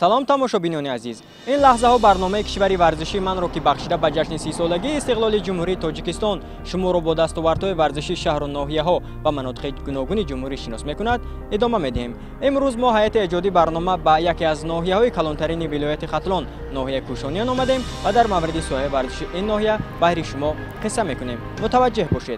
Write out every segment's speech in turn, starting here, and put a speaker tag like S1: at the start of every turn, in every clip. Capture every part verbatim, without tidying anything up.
S1: салом тамошобинони азиз, ин лаҳзаҳо барномаи кишвари варзишии манро ки бахшида ба ҷашни сисолагии истиқлоли ҷумҳурии Тоҷикистон шуморо бо дастовардҳои варзишии шаҳру ноҳияҳо ва манотиқи гуногуни ҷумҳурӣ шинос мекунад, идома медиҳем. Имрӯз мо ҳайати эҷоди барнома ба яке аз ноҳияҳои калонтарини вилояти Хатлон, Ноҳияи Кушониён омадем ва дар мавриди соҳаи варзиши ин ноҳия баҳри шумо қисса мекунем. Мутаваҷҷеҳ бошед.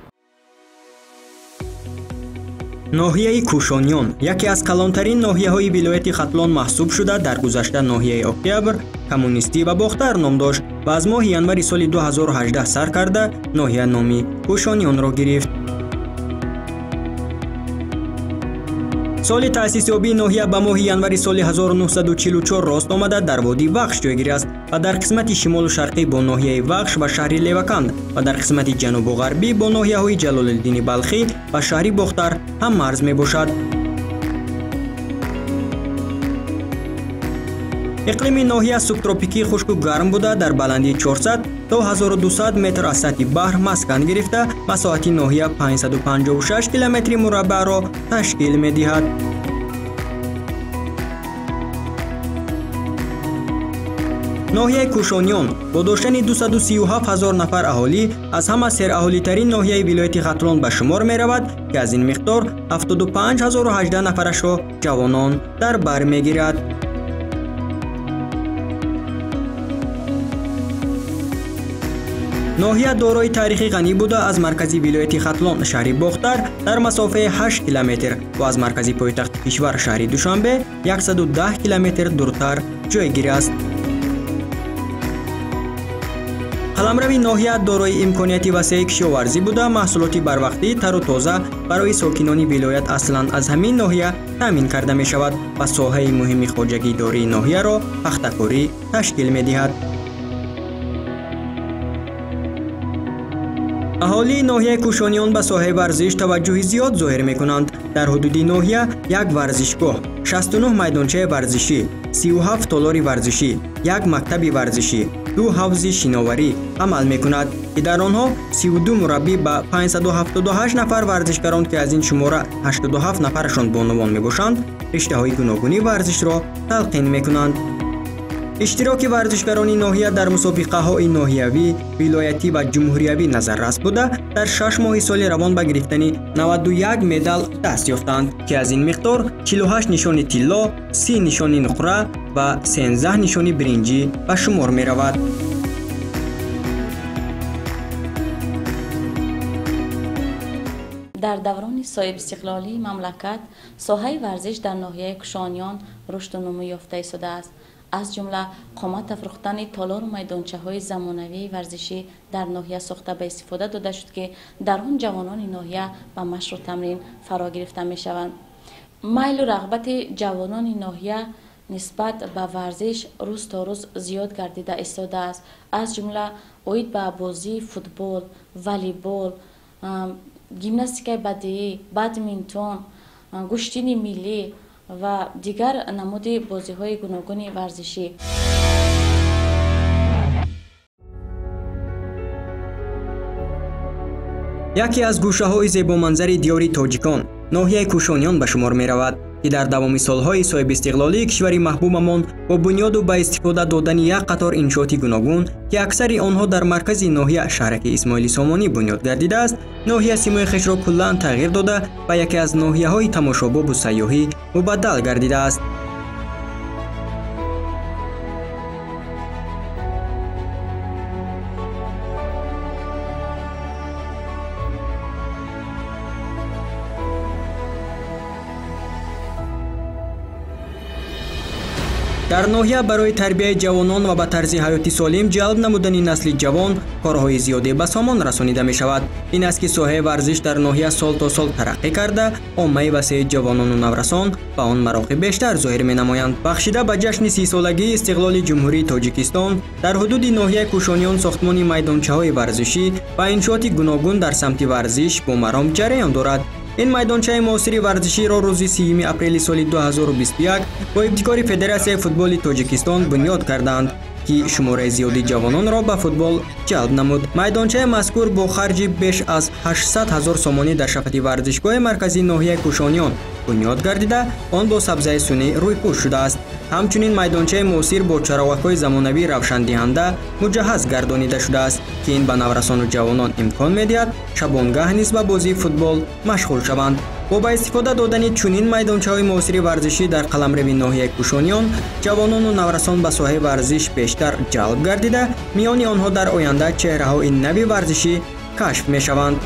S1: Ноҳияи Кушониён яке аз калонтарин ноҳияҳои вилояти Хатлон маҳсуб шуда, дар гузашта ноҳияи Октябр, Коммунистӣ ва Бохтар ном дошт ва аз моҳи январи соли ду ҳазору ҳаждаҳ сар карда ноҳия номи Кушониёнро гирифт. соли таъсисёбии ноҳия ба моҳи январи соли ҳазору нуҳсаду чилу чор рост омада дар водии Вахш ҷойгир аст ва дар қисмати шимолу шарқӣ бо ноҳияи Вахш ва шаҳри Леваканд ва дар қисмати ҷанубу ғарбӣ бо ноҳияҳои Ҷалолиддини Балхӣ ва шаҳри Бохтар ҳам марз мебошад. иқлими ноҳия субтропикӣ хушку гарм буда, дар баландии чорсад то ҳазору дусад метр аз сатҳи баҳр маскан гирифта, масоҳати ноҳия панҷсаду панҷоҳу шаш километри мураббаъро ташкил медиҳад. ноҳияи Кушониён бо доштани дусаду сию ҳафт ҳазор нафар аҳолӣ аз ҳама сераҳолитарин ноҳияи вилояти Хатлон ба шумор меравад, ки аз ин миқдор ҳафтоду панҷ ҳазору ҳаждаҳ нафарашро ҷавонон дар бар мегирад. ноҳия дорои таърихи ғанӣ буда, аз маркази вилояти Хатлон шаҳри Бохтар дар масофаи ҳашт километр ва аз маркази пойтахти Кишвар шаҳри Душанбе яксаду даҳ километр дуртар ҷойгир аст. қаламрави ноҳия дорои имконияти васеъи кишоварзӣ буда, маҳсулоти барвақтӣ тару тоза барои сокинони вилоят аслан аз ҳамин ноҳия таъмин карда мешавад ва соҳаи муҳими хоҷагидории ноҳияро пахтакорӣ ташкил медиҳад. аҳолии ноҳияи Кушониён ба соҳаи варзиш таваҷҷӯҳи зиёд зоҳир мекунанд. дар ҳудуди ноҳия як варзишгоҳ, шасту нӯҳ майдончаи варзишӣ, сию ҳафт толори варзишӣ, як мактаби варзишӣ, ду ҳавзи шиноварӣ амал мекунад, ки дар онҳо сию ду мураббӣ ба панҷсаду ҳафтоду ҳашт нафар варзишгарон, ки аз ин шумора ҳаштоду ҳафт нафарашон бонувон мебошанд, риштаҳои гуногуни варзишро талқин мекунанд. иштироки варзишгарони ноҳия дар мусобиқаҳои ноҳиявӣ, вилоятӣ ва ҷумҳуриявӣ назаррас буда, дар шаш моҳи соли равон ба гирифтани наваду як медал даст ёфтанд, ки аз ин миқдор чилу ҳашт нишони тилло, си нишони нуқра ва сенздаҳ нишони биринҷӣ ба шумор меравад.
S2: дар даврони соҳибистиқлолии мамлакат соҳаи варзиш дар ноҳияи Кушониён рушду нумӯ ёфта истодааст. аз ҷумла қомат афрохтани толору майдончаҳои замонавии варзишӣ дар ноҳия сохта ба истифода дода шуд, ки дар он ҷавонони ноҳия ба машқу тамрин фаро гирифта мешаванд. майлу рағбати ҷавонони ноҳия нисбат ба варзиш рӯз то рӯз зиёд гардида истодааст, аз ҷумла оид ба бозии футбол, волейбол, гимнастикаи бадиӣ, бадминтон, гӯштини миллӣ ва дигар намуди бозиҳои гуногуни варзишӣ.
S1: яке аз гӯшаҳои зебоманзари диёри тоҷикон, ноҳияи Кушониён ба шумор меравад, ки дар давоми солҳои соҳибистиқлолии кишвари маҳбубамон бо бунёду ба истифода додани як қатор иншооти гуногун, ки аксари онҳо дар маркази ноҳия шаҳраки Исмоили Сомонӣ бунёд гардидааст, ноҳия симои хешро куллан тағйир дода ба яке аз ноҳияҳои тамошобобу сайёҳӣ мубаддал гардидааст. дар ноҳия барои тарбияи ҷавонон ва ба тарзи ҳаёти солим ҷалб намудани насли ҷавон корҳои зиёде ба сомон расонида мешавад. ин аст ки соҳаи варзиш дар ноҳия сол то сол тараққӣ карда, оммаи васеъи ҷавонону наврасон ба он мароқиб бештар зоҳир менамоянд. бахшида ба ҷашни сисолагии истиқлоли ҷумҳурии Тоҷикистон, дар ҳудуди ноҳияи Кушониён сохтмони майдончаҳои варзишӣ ва иншооти гуногун дар самти варзиш бо маром ҷараён дорад. ин майдончаи муосири варзиширо рӯзи сеюми апрели соли ду ҳазору бисту як бо ибтикори Федератсияи футболи Тоҷикистон бунёд карданд, ки шумораи зиёди ҷавононро ба футбол ҷалб намуд. майдончаи мазкур бо харҷи беш аз ҳаштсад ҳазор сомонӣ дар шафати варзишгоҳи марказии ноҳияи Кушониён бунёд гардида он бо сабзаи сунъӣ рӯйпӯш шудааст. ҳамчунин майдончаи муосир бо чаровакҳои замонавӣ равшандиҳанда муҷаҳҳаз гардонида шудааст, ки ин ба наврасону ҷавонон имкон медиҳад шабонгаҳ низ ба бозии футбол машғул шаванд. бо ба истифода додани чунин майдончаҳои муосири варзишӣ дар қаламреви ноҳияи Кушониён, ҷавонону наврасон ба соҳаи варзиш бештар ҷалб гардида, миёни онҳо дар оянда чеҳраҳои нави варзишӣ кашф мешаванд.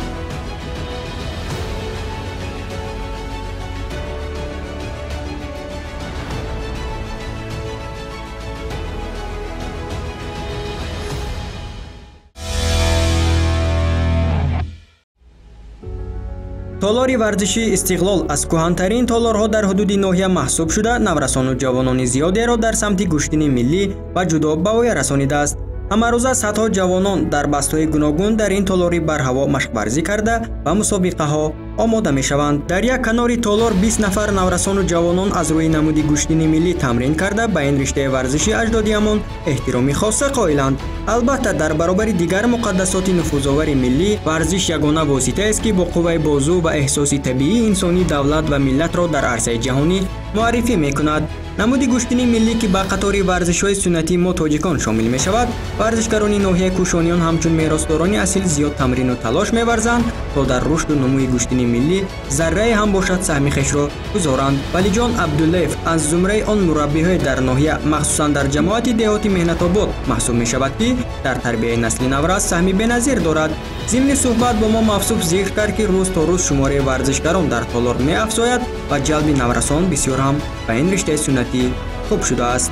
S1: толори варзишӣ истиқлол аз кӯҳантарин толорҳо дар ҳудуди ноҳия маҳсуб шуда, наврасону ҷавонони зиёдеро дар самти гӯштини миллӣ ва ҷудо ба воя расонидааст. ҳамарӯза садҳо ҷавонон дар бастҳои гуногун дар ин толори барҳаво машқварзӣ карда ба мусобиқаҳо омода мешаванд. дар як канори толор бист нафар наврасону ҷавонон аз рӯи намуди гӯштини миллӣ тамрин карда ба ин риштаи варзиши аҷдодиамон эҳтироми хоса қоиланд. албатта дар баробари дигар муқаддасоти нуфузовари миллӣ, варзиш ягона воситаест, ки бо қувваи бозу ва эҳсоси табиии инсонӣ давлат ва миллатро дар арсаи ҷаҳонӣ муаррифӣ мекунад. намуди гӯштини миллӣ, ки ба қатори варзишҳои суннатии мо тоҷикон шомил мешавад, варзишгарони ноҳияи Кушониён ҳамчун меросдорони асил зиёд тамрину талош меварзанд, то дар рушду нумӯи гӯштини миллӣ заррае ҳам бошад саҳми хешро гузоранд. валиҷон абдуллаев аз зумраи он мураббиҳое дар ноҳия, махсусан дар ҷамоати деҳоти меҳнатобод маҳсуб мешавад, ки дар тарбияи насли наврас саҳми беназир дорад. зимни суҳбат бо мо мавсуф зикр кард, ки рӯз то рӯз шумораи варзишгарон дар толор меафзояд ва ҷалби наврасон бисёр ҳам ба ин риштаи суннатӣ хуб шудааст.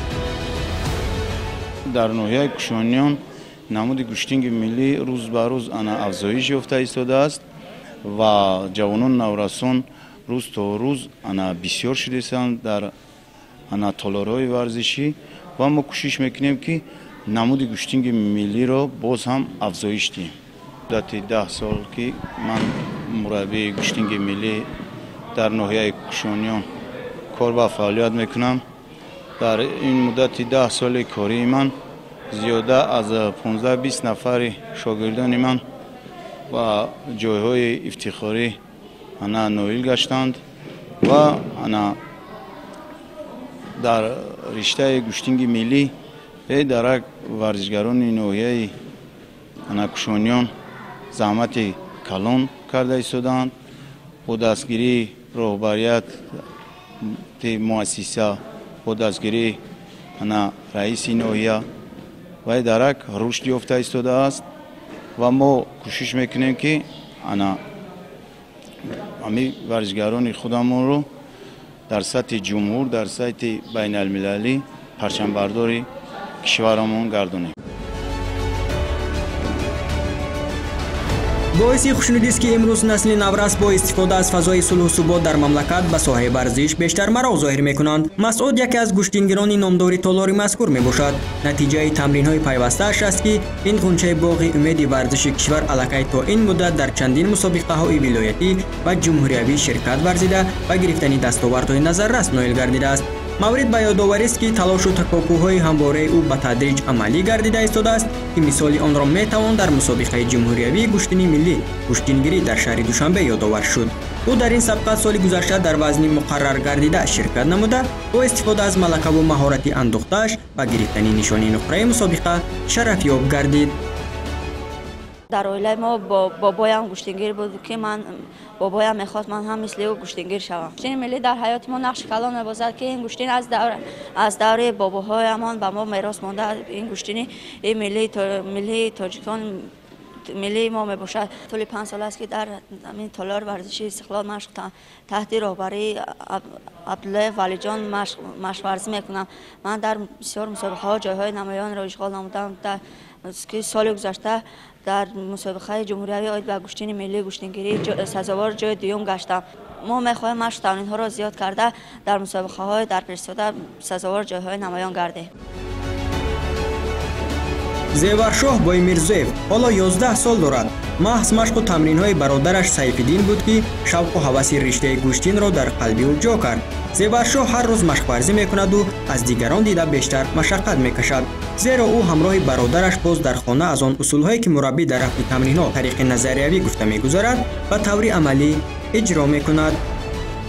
S3: дар ноҳияи Кушониён намуди гӯштинги миллӣ рӯз ба рӯз ана афзоиш ёфта истодааст ва ҷавонон наврасон рӯз то рӯз ана бисёр шудесанд дар ана толорҳои варзишӣ ва мо кӯшиш мекунем, ки намуди гӯштинги миллиро боз ҳам афзоиш диҳем. муддати даҳ сол, ки ман мураббии гӯштинги миллӣ дар ноҳияи Кушониён кор ва фаъолият мекунам. дар ин муддати даҳ соли кории ман зиёда аз понздаҳ бист нафари шогирдони ман ва ҷойҳои ифтихорӣ ана ноил гаштанд ва ана дар риштаи гӯштинги миллӣ бедарак варзишгарони ноҳияи ана Кушониён заҳмати калон карда истодаанд. бо дастгирии роҳбарияти муассиса, бо дастгирии ана раиси ноҳия вай дарак рушд ёфта истодааст ва мо кӯшиш мекунем, ки ана ҳамин варзишгарони худамонро дар сатҳи ҷумҳур, дар сатҳи байналмилалӣ парчамбардори кишварамон гардонем.
S1: боиси хушнудист, ки имрӯз насли наврас бо истифода аз фазои сулҳу субот дар мамлакат ба соҳаи варзиш бештар мароғ зоҳир мекунанд. Масъуд яке аз гӯштингирони номдори толори мазкур мебошад. натиҷаи тамринҳои пайвастааш аст, ки ин ғунчаи боғи умеди варзиши кишвар аллакай то ин муддат дар чандин мусобиқаҳои вилоятӣ ва ҷумҳуриявӣ ширкат варзида ба гирифтани дастовардҳои назаррас ноил гардидааст. маврид ба ёдоварист, ки талошу такопӯҳои ҳамвораи ӯ ба тадриҷ амалӣ гардида истодааст, ки мисоли онро метавон дар мусобиқаи ҷумҳуриявии гӯштини миллӣ гӯштингирӣ дар шаҳри Душанбе ёдовар шуд. ӯ дар ин сабқат соли гузашта дар вазни муқаррар гардида ширкат намуда, бо истифода аз малакаву маҳорати андӯхтааш ба гирифтани нишони нуқраи мусобиқа шарафёб гардид.
S4: дар оилаи мо бобоям гӯштингир буд, ки ман бобоям мехост ман ҳам мисли ӯ гӯштингир шавам. гӯштини миллӣ дар ҳаёти мо нақши калон мебозад, ки ин гӯштин аз давр аз даври бобоҳоямон ба мо мерос монда. ин гӯштини миллии тоҷикон миллии мо мебошад. толи панҷ сол аст, ки дар ин толор варзиши истиқлол машқ таҳти роҳбарии Абдуллаев валиҷон машқварзӣ мекунам. ман дар бисёр мусобиқаҳо ҷойҳои намоёнро ишғол намудам, ки соли гузашта дар мусобиқаи ҷумҳуриявӣ оид ба гӯштини миллӣ гӯштингирӣ сазовор ҷои дуюм гаштам. мо мехоҳем машқ тамринҳоро зиёд карда дар мусобиқаҳои дар пешсода сазовор ҷойҳои намоён гардем.
S1: зеваршоҳ боимирзоев ҳоло ёздаҳ сол дорад. маҳз машқу тамринҳои бародараш Сайфиддин буд, ки шавқу ҳаваси риштаи гӯштинро дар қалби ӯ ҷо кард. зеваршоҳ ҳар рӯз машқварзӣ мекунаду аз дигарон дида бештар машаққат мекашад, зеро ӯ ҳамроҳи бародараш боз дар хона аз он усулҳое, ки мураббӣ дар рафти тамринҳо тариқи назариявӣ гуфта мегузарад, ба таври амалӣ иҷро мекунад.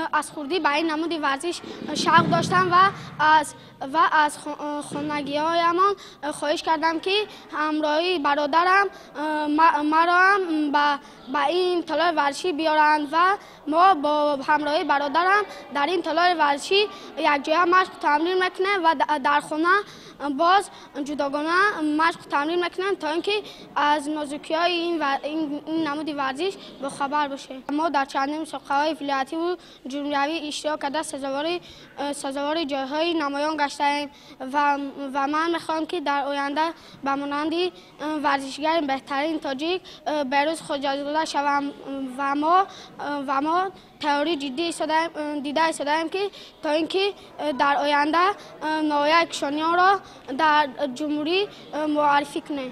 S5: از خردی به این نمود ورزش شوق داشتم و از و از خانگی‌هایمان خواهش کردم که همراهی برادرم مرا هم به این تالار ورزشی بیارند و ما با همراهی برادرم در این تالار ورزشی یک جای مشق تمرین میکنیم و در خانه باز جداگانه مشق تمرین میکنیم تا اینکه از نازکی‌های این, این, این نمود ورزش به خبر باشه. ما در چندین مسابقه‌های ولایتی و جمهوری اشتراک کرده سزاوار سزاوار جایهای نمایان گشته‌ایم و و من میخوام که در آینده به مانند ورزشگر بهترین تاجیک به روز خود جایزه شوم و ما و ما تئوری جدی دیده ایستاده‌ایم که تا اینکه در آینده نوحیه کشانیان را در جمهوری معرفی کنیم.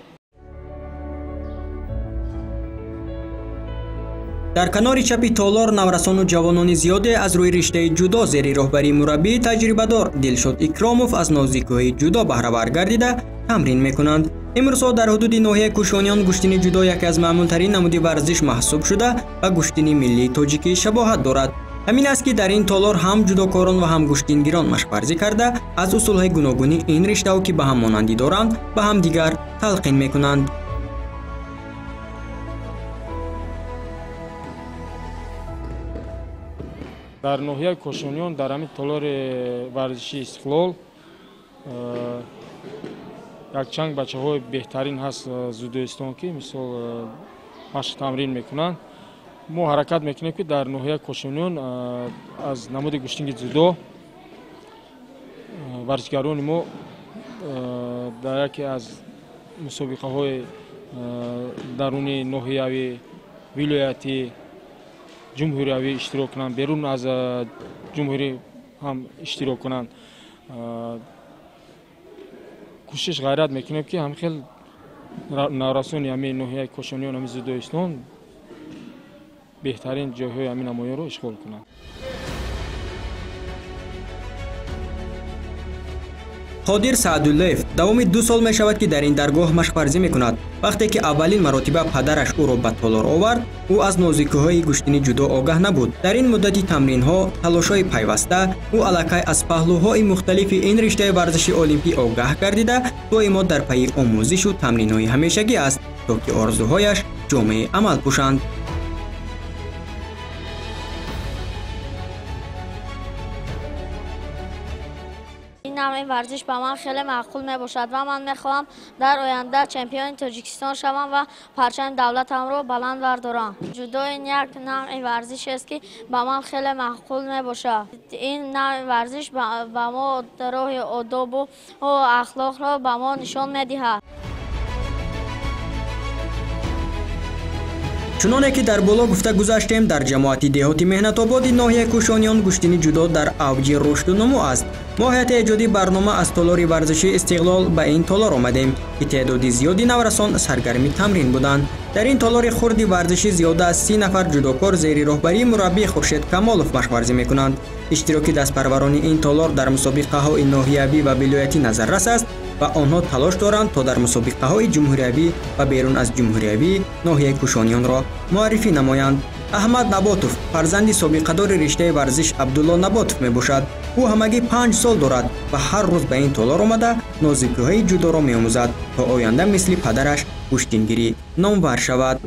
S1: در کنار چپی تالار نورسان و جوانان زیادی از روی رشته جودو زیر راهبری مربی تجربه‌دار دلشاد اکراموف از نازیکی‌های جودو بهره بر گردیده تمرین میکنند. امروزها در حدود ناحیه کوشانیان گشتنی جودو یکی از معمول‌ترین نمود ورزش محسوب شده و گشتنی ملی تاجیکی شباهت دارد. همین است که در این تالار هم جودوکاران و هم گشتنگیران مشق‌ورزی کرده از اصول‌های گوناگونی این رشته که به هم مانندی دارند به هم دیگر تلقین میکنند.
S6: در ناحیه کوشانیان در همین تالار ورزشی استقلال یک چند بچه های بهترین هست زودوستان که مثال مشق تمرین میکنند. ما حرکت میکنیم که در ناحیه کوشانیان از نمود گشتنگی زودو ورزشگران ما در یکی از مسابقه های درونی ناحیوی ولایتی جمهوری اشتراک کنند، بیرون از جمهوری هم اشتراک کنند. کوشش غیرت میکنیم که هم خیلی نورسان همین ناحیه کوشانیان همین زودوستان بهترین جاهای همین نمایان رو اشغال کنند.
S1: قادر سعدالله‌اف دوام دو سال می شود که در این درگاه مشق‌ورزی می کند. وقتی که اولین مرتبه پدرش او را به تالار آورد، او از نازیکی‌های گشتنی جودو آگاه نبود. در این مدتی تمرین‌ها، تلاش‌های پیوسته، او الکی از پهلوهای مختلف این رشته ورزشی المپی آگاه گردیده، دائما در پی آموزش و تمرین‌های همیشگی است تا که آرزوهایش جامعه عمل پوشند.
S7: این ورزش به من خیلی معقول می باشد و من میخواهم در آینده چمپیون تاجیکستان شوم و پرچم دولتم رو بلند بردارم. جودو این یک نوع ورزش است که به من خیلی معقول می باشد. این نوع ورزش به ما راه آداب و اخلاق را به ما نشان میدهد.
S1: چنانه که در بالا گفته گذاشتیم، در جماعت دهاتی مهنت آباد ناحیه کوشانیان گشتنی جودو در اوج رشد و نمو است. ما هیئت ایجادی برنامه از تالار ورزشی استقلال به این تالار آمدیم که تعداد زیادی نورسان سرگرم تمرین بودند. در این تالار خردی ورزشی زیاده از سی نفر جودوکار زیر راهبری مربی خورشید کمالوف مشق‌ورزی میکنند. اشتراک دستپروران این تالار در مسابقه های ناحیوی و ولایتی نظررس است و آنها تلاش دارند تا در مسابقه های جمهوری و بیرون از جمهوری ناحیه کوشانیان را معرفی نمایند. احمد نباتوف فرزند سابقه‌دار رشته ورزش عبدالله نباتوف می باشد. او همگی پنج سال دارد و هر روز به این تالار آمده نازیکی‌های جودو را می‌آموزد تا آینده مثل پدرش گشتنگیری نامور شود.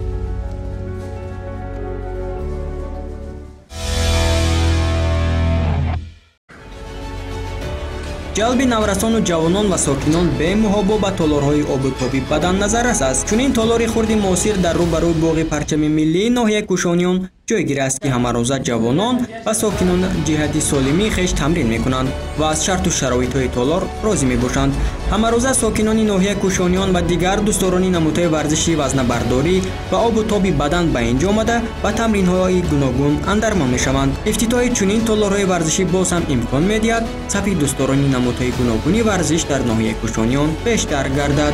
S1: جلب نورسان و جوانان و ساکنان به محابا به تالارهای آب و تابی بدن نظررس است. چون این تالار خرد معاصر در روبرو باغ پرچم ملی ناحیه کوشانیان جایگیر است که همه روزه جوانان و ساکنان جهت سالمی خویش تمرین میکنند و از شرط و شرایط های تالار راضی می باشند. همه روزه ساکنان ناحیه کوشانیان و دیگر دوستداران نمودهای ورزشی وزنه برداری و آب و تاب بدن به اینجا آمده و تمرین های گوناگون اندرمان می شوند. افتتاح چنین تالارهای ورزشی باز هم امکان میدهد صف دوستداران نمودهای گوناگونی ورزش در ناحیه کوشانیان بیشتر گردد.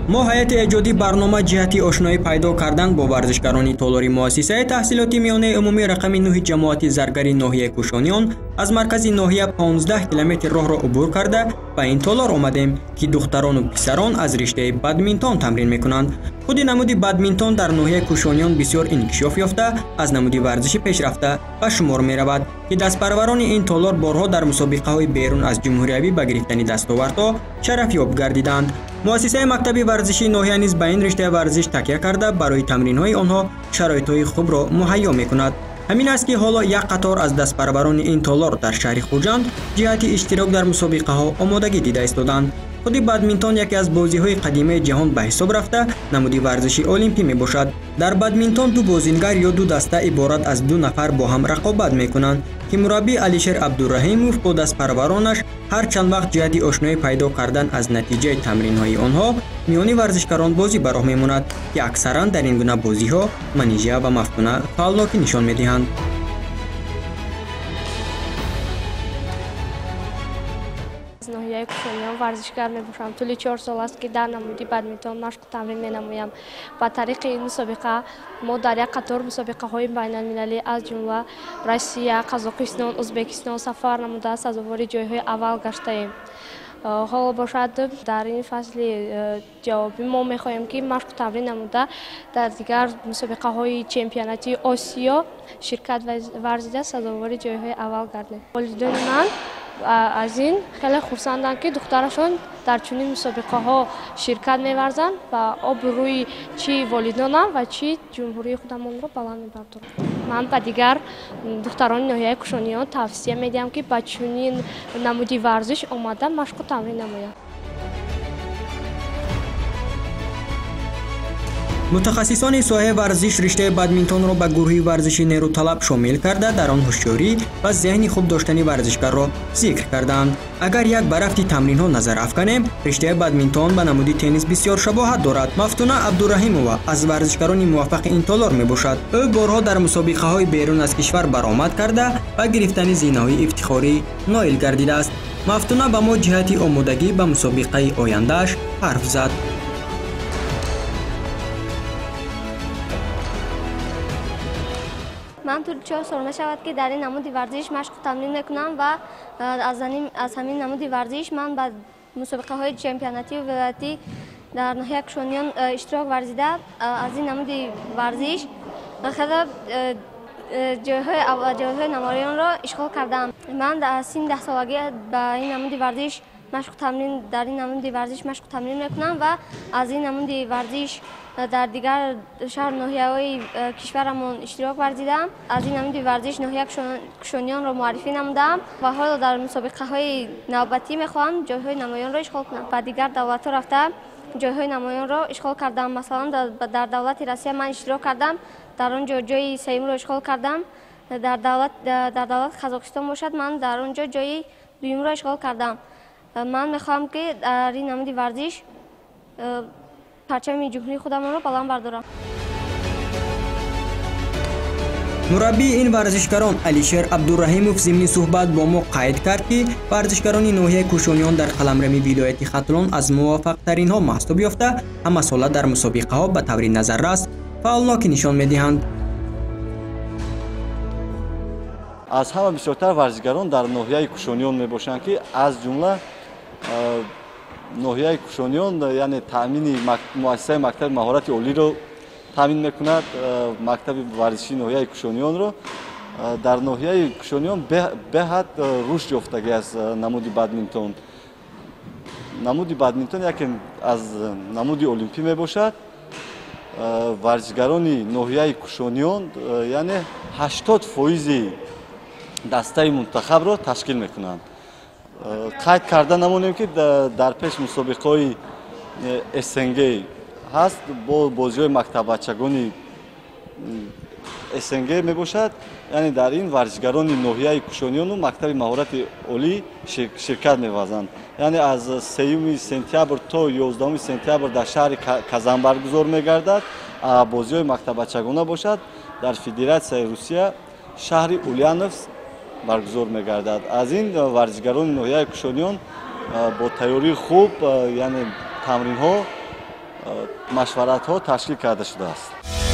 S1: мо ҳайати эҷоди барнома ҷиҳати ошноӣ пайдо кардан бо варзишгарони толори муассисаи таҳсилоти миёнаи умумии рақами нӯҳи ҷамоати заргари ноҳияи Кушониён аз маркази ноҳия понздаҳ километр роҳро убур карда ба ин толор омадем, ки духтарону писарон аз риштаи бадминтон тамрин мекунанд. худи намуди бадминтон дар ноҳияи Кушониён бисёр инкишоф ёфта, аз намуди варзиши пешрафта ба шумор меравад, ки дастпарварони ин толор борҳо дар мусобиқаҳои берун аз ҷумҳуриявӣ ба гирифтани дастовардҳо шарафёб гардиданд. муассисаи мактаби варзишии ноҳия низ ба ин риштаи варзиш такя карда барои тамринҳои онҳо шароитҳои хубро муҳайё мекунад. ҳамин аст ки ҳоло як қатор аз дастпарварони ин толор дар шаҳри Хуҷанд ҷиҳати иштирок дар мусобиқаҳо омодагӣ дида истоданд. худи бадминтон яке аз бозиҳои қадимаи ҷаҳон ба ҳисоб рафта намуди варзиши олимпӣ мебошад. дар бадминтон ду бозингар ё ду даста иборат аз ду нафар бо ҳам рақобат мекунанд, ки мураббӣ Алишер Абдураҳимов бо дастпарваронаш ҳар чанд вақт ҷиҳати ошноӣ пайдо кардан аз натиҷаи тамринҳои онҳо миёни варзишгарон бозӣ ба роҳ мемонад, ки аксаран дар ин гуна бозиҳо манижа ва мафтуна фаъолнокӣ нишон медиҳанд.
S5: ноҳияи Кушониён варзишгар мебошам. тӯли чор сол аст ки дар намуди бадминтон машқу тамрин менамоям. ба тариқи ин мусобиқа мо дар як қатор мусобиқаҳои байналмилалӣ аз ҷумла Россия, Қазоқистон, Ӯзбекистон сафар намуда сазовори ҷойҳои аввал гаштаем. ҳоло бошад дар ин фасли ҷавобӣ мо мехоҳем ки машқу тамрин намуда дар дигар мусобиқаҳои чемпионати Осиё ширкат варзида сазовори ҷойҳои аввал гардем. волидони ман аз ин хеле хурсанданд, ки духтарашон дар чунин мусобиқаҳо ширкат меварзанд ва обрӯи чӣ волидонам ва чӣ ҷумҳурии худамонро баланд мебардорам. ман ба дигар духтарони ноҳияи Кушониён тавсия медиҳам, ки ба чунин намуди варзиш омада машқу тамрин намоянд.
S1: мутахассисони соҳаи варзиш риштаи бадминтонро ба гурӯҳи варзиши нерӯталаб шомил карда дар он ҳушёрӣ ва зеҳни хуб доштани варзишгарро зикр карданд. агар як ба рафти тамринҳо назар афканем, риштаи бадминтон ба намуди теннис бисёр шабоҳат дорад. мафтуна Абдураҳимова аз варзишгарони муваффақи ин толор мебошад. ӯ борҳо дар мусобиқаҳои берун аз кишвар баромад карда ба гирифтани зинаҳои ифтихорӣ ноил гардидааст. мафтуна ба мо ҷиҳати омодагӣ ба мусобиқаи ояндааш ҳарф зад.
S5: ман тӯли чор сол мешавад, ки дар ин намуди варзиш машқу тамрин мекунам ва аз ҳамин намуди варзиш ман ба мусобиқаҳои чемпионатии вилоятӣ дар ноҳияи Кушониён иштирок варзида аз ин намуди варзиш хеле ҷойҳои намоёнро ишғол кардам. ман аз син даҳсолагӣ ба ин намуди варзиш машқу тамрин дар ин намуди варзиш машқу тамрин мекунам ва аз ин намуди варзиш дар дигар шаҳр ноҳияҳои кишварамон иштирок варзидам. аз ин намуди варзиш ноҳияи Кушониёнро муаррифӣ намудам ва ҳоло дар мусобиқаҳои навбатӣ мехоҳам ҷойҳои намоёнро ишғол кунам. ба дигар давлатҳо рафта ҷойҳои намоёнро ишғол кардам. масалан дар давлати Россия ман иштирок кардам, дар он ҷо ҷои сеюмро ишғол кардам. дар давлати Қазоқистон бошад, ман дар он ҷо ҷои дуюмро ишғол кардам. ман мехоҳам, ки дар ин намуди варзиш парчами ҷумҳурии худамонро баланд бардорам.
S1: мураббии ин варзишгарон Алишер Абдураҳимов зимни суҳбат бо мо қайд кард, ки варзишгарони ноҳияи Кушониён дар қаламрами видояти Хатлон аз муваффақтаринҳо маҳсуб ёфта, ҳамасола дар мусобиқаҳо ба таври назаррас фаъолнокӣ нишон медиҳанд.
S8: аз ҳама бисёртар варзишгарон дар ноҳияи Кушониён мебошанд, ки аз ҷумла ноҳияи Кушониён яъне таъмини муассисаи мактаби маҳорати олиро таъмин мекунад. мактаби варзишии ноҳияи Кушониёнро дар ноҳияи Кушониён беҳад рушд ёфтагӣ аст намуди бадминтон. намуди бадминтон яке аз намуди олимпӣ мебошад. варзишгарони ноҳияи Кушониён яъне ҳаштод фоизи дастаи мунтахабро ташкил мекунанд. қайд карда намонем, ки дар пеш мусобиқаҳои эс эн гэ ҳаст, бо бозиҳои мактаббачагони эс эн гэ мебошад. яъне дар ин варзишгарони ноҳияи Кушониёну мактаби маҳорати олӣ ширкат меварзанд. яъне аз сеюми сентябр то ёздаҳуми сентябр дар шаҳри Казан баргузор мегардад. бозиҳои мактаббачагона бошад дар Федератсияи Русия шаҳри Ульяновск баргузор мегардад. аз ин варзишгарони ноҳияи Кушониён бо тайёрии хуб, яъне тамринҳо машваратҳо ташкил карда шудааст.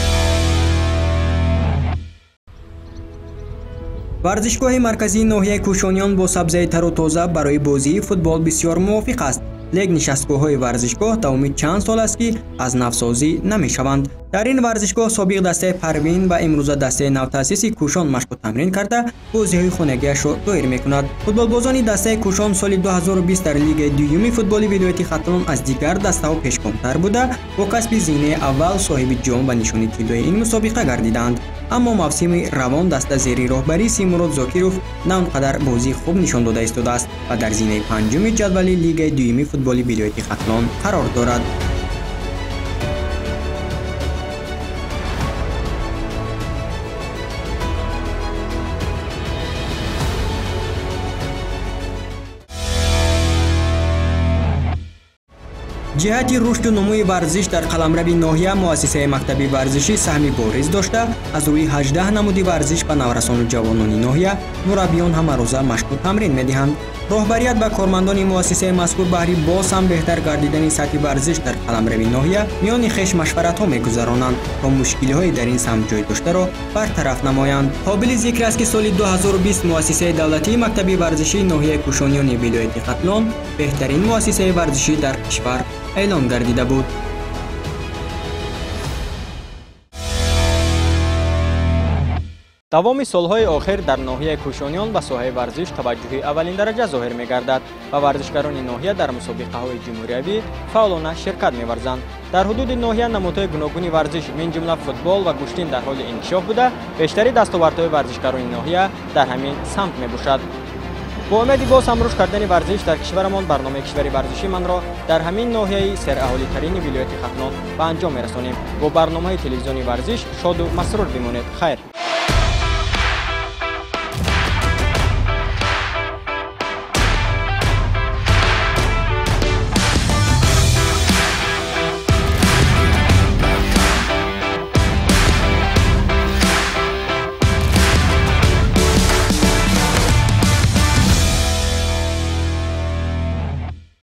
S1: варзишгоҳи марказии ноҳияи Кушониён бо сабзаи тару тоза барои бозии футбол бисёр мувофиқ аст. лек нишастгоҳҳои варзишгоҳ давоми чанд сол аст ки аз навсозӣ намешаванд. дар ин варзишгоҳ собиқ дастаи Парвин ва имрӯза дастаи навтаъсиси Кушон машқу тамрин карда бозиҳои хонагиашро доир мекунад. футболбозони дастаи Кушон соли ду ҳазору бист дар лигаи дуюми футболи вилояти Хатлон аз дигар дастаҳо пешгомтар буда бо касби зинаи аввал соҳиби ҷом ва нишони тиллои ин мусобиқа гардиданд. аммо мавсими равон даста зери роҳбарии Симурод Зокиров на он қадар бозии хуб нишон дода истодааст ва дар зинаи панҷуми ҷадвали лигаи дуюми футболи вилояти Хатлон қарор дорад. ҷиҳати рушду номуи варзиш дар қаламрави ноҳия муассисаи мактаби варзишӣ саҳми бориз дошта, аз рӯи ҳаждаҳ намуди варзиш ба наврасону ҷавонони ноҳия мураббиён ҳамарӯза машқу тамрин медиҳанд. роҳбарият ва кормандони муассисаи мазкур баҳри боз ҳам беҳтар гардидани сатҳи варзиш дар қаламрави ноҳия миёни хеш машваратҳо мегузаронанд то мушкилиҳои дар ин самт ҷой доштаро бартараф намоянд. қобили зикр аст ки соли ду ҳазору бист муассисаи давлатии мактаби варзишии ноҳияи Кушониёни вилояти Хатлон беҳтарин муассисаи варзишӣ дар кишвар эълон гардида буд.
S9: давоми солҳои охир дар ноҳияи Кушониён ба соҳаи варзиш таваҷҷӯҳи аввалин дараҷа зоҳир мегардад ва варзишгарони ноҳия дар мусобиқаҳои ҷумҳуриявӣ фаъолона ширкат меварзанд. дар ҳудуди ноҳия намудҳои гуногуни варзиш мин ҷумла футбол ва гӯштин дар ҳоли инкишоф буда, бештари дастовардҳои варзишгарони ноҳия дар ҳамин самт мебошад. бо умеди боз ҳам рушд кардани варзиш дар кишварамон барномаи кишвари варзишиманро дар ҳамин ноҳияи сераҳолитарини вилояти Хатлон ба анҷом мерасонем. бо барномаи телевизиони варзиш шоду масрур бимонед. хайр.